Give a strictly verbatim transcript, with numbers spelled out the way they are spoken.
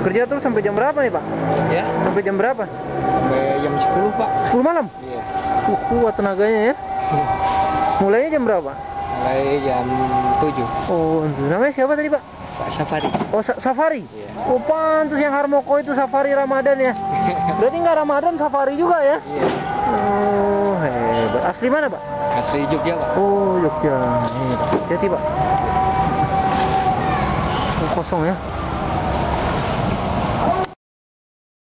Kerja terus sampai jam berapa nih Pak? Ya, Sampai jam berapa? sampai jam sepuluh Pak. sepuluh malam? Iya. Uh, kuat tenaganya ya. Mulainya jam berapa? Mulai jam tujuh. Oh, namanya siapa tadi Pak? Pak Safari. Oh, Sa- Safari? Iya. Oh, pantes yang Harmoko itu Safari Ramadan ya? Berarti nggak Ramadan, Safari juga ya? Iya. Oh, hebat. Asli mana Pak? Asli Jogja Pak. Oh, Jogja. Ini Pak. Hati-hati Pak. Oh, kosong ya?